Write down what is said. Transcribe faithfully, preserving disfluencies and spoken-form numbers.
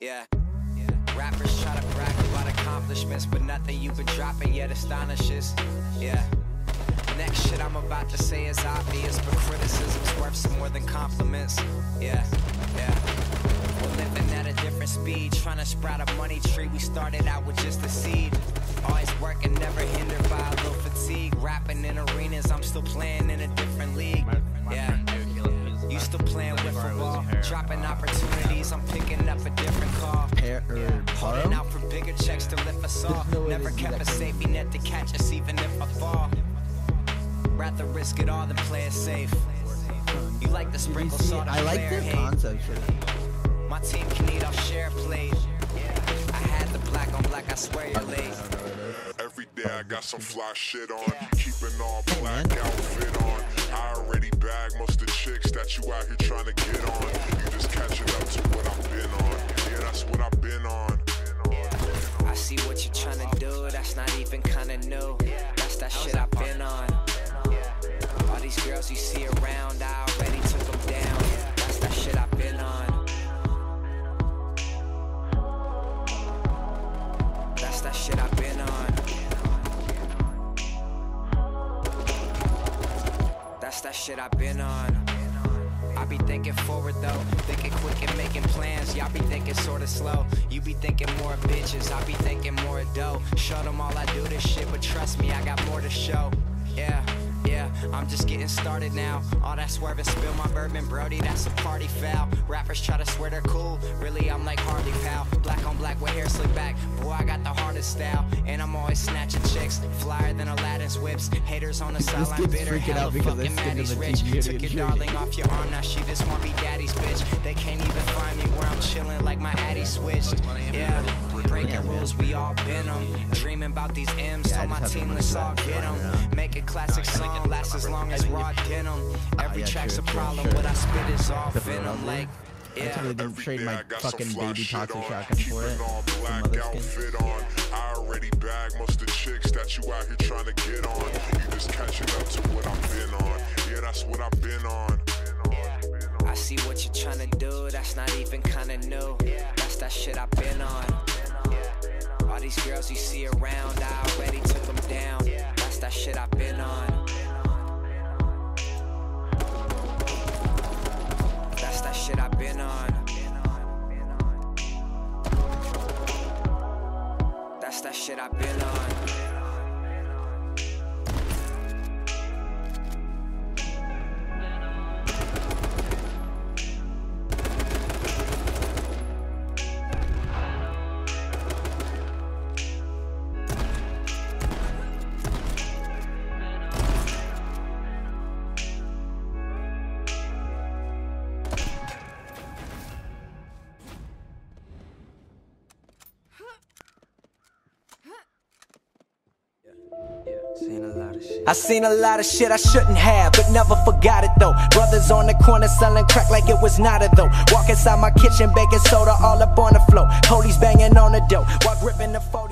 Yeah, yeah. Rappers try to brag about accomplishments, but nothing you've been dropping yet astonishes. Yeah. Next shit I'm about to say is obvious, but criticism's worth some more than compliments. Yeah, yeah. We're living at a different speed, trying to sprout a money tree. We started out with just a seed. Always working, never hindered by a little fatigue. Rapping in arenas, I'm still playing in a different league. Yeah. You still playing wiffle ball, dropping opportunities, I'm picking up a different call. Yeah. Holding out for bigger checks to lift us all. Never kept a safety net to catch us even if I fall. Rather risk it all than play it safe. You like the sprinkle salt of I like player this hate. concept. My team can eat, I'll share a plate. I had the black on black, I swear you're late. Every day I got some fly shit on, keeping all black outfit on. I already bagged most of the chicks that you out here trying to get on. You just catching up to what I've been on. Yeah, that's what I've been on. I see what you're trying to do, that's not even kinda new. That's that shit I've been on. All these girls you see around, I already took them down. That's that shit I've been on. That's that shit I've been on. That's that shit I've been on. I be thinking forward though, thinking quick and making plans. Y'all be thinking sorta slow. You be thinking more bitches, I be thinking more dough. Show them all I do this shit, but trust me, I got more to show. Yeah. Yeah, I'm just getting started now. All that swerving, spill my bourbon, Brody, that's a party foul. Rappers try to swear they're cool, really I'm like Harley pal. Black on black with hair slicked back, boy I got the hardest style. And I'm always snatching chicks, flyer than Aladdin's whips. Haters on the sideline, bitter, hella fucking Maddie's rich. Took your darling off your arm, now she just wanna be daddy's bitch. They can't even find me where I'm chilling like my Addy switched. Yeah, breaking rules, we all been them. Dreaming about these M's, tell my team let's all get them. Make a classic song, last as long as raw denim. Every track's a problem, what I spit is all venom. Like, yeah. I totally didn't trade my fucking baby toxic shotgun for it. All black outfit on. I already bagged most of the chicks that you out here trying to get on. You just catching up to what I've been on. Yeah, that's what I've been on. I see what you're trying to do, that's not even kinda new. That's that shit I've been on. All these girls you see around, I already took them down. That's that shit I've been on. That's that shit I've been on. That's that shit I've been on. I seen a lot of shit I shouldn't have, but never forgot it though. Brothers on the corner selling crack like it was not a though. Walk inside my kitchen, baking soda all up on the floor. Police banging on the door while gripping the forty.